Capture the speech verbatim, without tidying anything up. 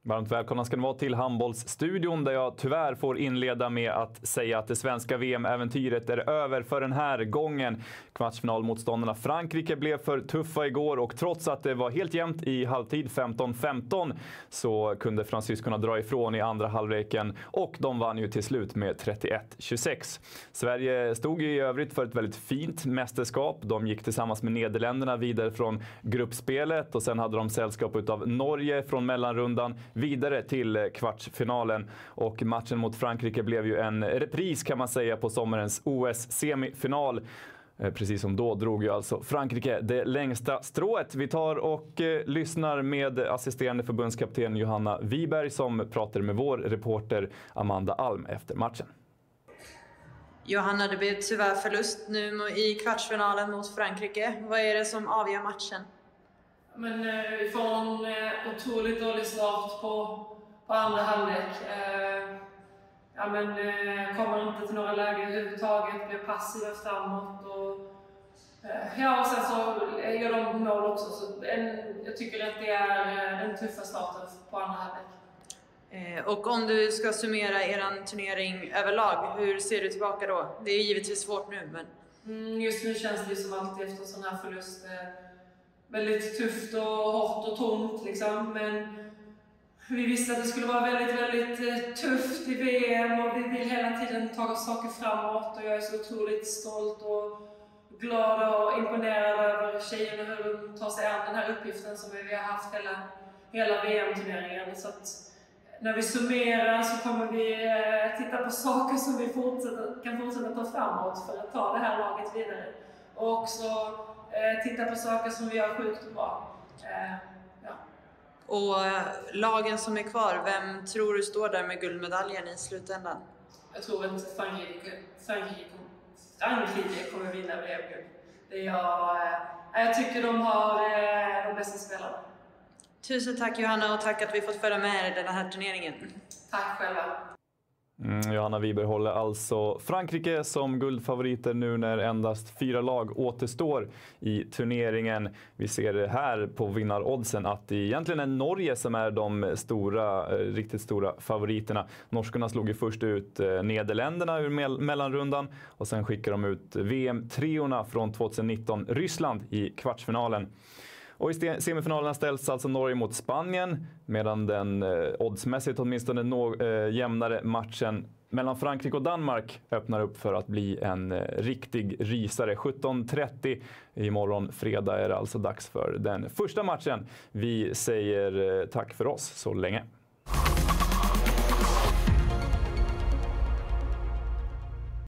Varmt välkomna ska ni vara till handbollsstudion där jag tyvärr får inleda med att säga att det svenska V M-äventyret är över för den här gången. Kvartsfinalmotståndarna Frankrike blev för tuffa igår och trots att det var helt jämnt i halvtid femton femton så kunde fransyskorna dra ifrån i andra halvleken och de vann ju till slut med trettioett tjugosex. Sverige stod ju i övrigt för ett väldigt fint mästerskap. De gick tillsammans med Nederländerna vidare från gruppspelet och sen hade de sällskap utav Norge från mellanrundan vidare till kvartsfinalen, och matchen mot Frankrike blev ju en repris kan man säga på sommarens O S-semifinal. Precis som då drog ju alltså Frankrike det längsta strået. Vi tar och eh, lyssnar med assisterande förbundskapten Johanna Wiberg som pratar med vår reporter Amanda Alm efter matchen. Johanna, det blev tyvärr förlust nu i kvartsfinalen mot Frankrike. Vad är det som avgör matchen? Men eh, vi får en eh, otroligt dålig start på, på andra halvlek. Eh, ja, men, eh, kommer inte till några läger överhuvudtaget, blir passiva framåt. Och, eh, ja, och sen så gör de mål också. Så en, jag tycker att det är eh, den tuffa starten på andra halvlek. Eh, och om du ska summera er turnering överlag, hur ser du tillbaka då? Det är givetvis svårt nu, men... Mm, just nu känns det som alltid efter en sån här förlust. Eh, väldigt tufft och hårt och tomt liksom, men vi visste att det skulle vara väldigt, väldigt tufft i V M och vi vill hela tiden ta saker framåt och jag är så otroligt stolt och glad och imponerad över tjejerna hur de tar sig an den här uppgiften som vi har haft hela, hela V M-turneringen. Så att när vi summerar så kommer vi titta på saker som vi fortsätter, kan fortsätta ta framåt för att ta det här laget vidare. Och också eh, titta på saker som vi gör sjukt bra. Eh, ja. Och eh, lagen som är kvar, vem tror du står där med guldmedaljen i slutändan? Jag tror inte Frankrike, Frankrike, Frankrike kommer vinna V M-guld. Jag, eh, jag tycker de har eh, de bästa spelarna. Tusen tack Johanna, och tack att vi fått följa med i den här turneringen. Tack själva. Mm, Johanna Wiberg håller alltså Frankrike som guldfavoriter nu när endast fyra lag återstår i turneringen. Vi ser här på vinnaroddsen att det egentligen är Norge som är de stora, riktigt stora favoriterna. Norskarna slog ju först ut Nederländerna ur mell- mellanrundan och sen skickar de ut V M-triorna från tjugonitton Ryssland i kvartsfinalen. Och i semifinalerna ställs alltså Norge mot Spanien, medan den eh, oddsmässigt åtminstone no, eh, jämnare matchen mellan Frankrike och Danmark öppnar upp för att bli en eh, riktig rysare. sjutton trettio imorgon fredag är det alltså dags för den första matchen. Vi säger eh, tack för oss så länge.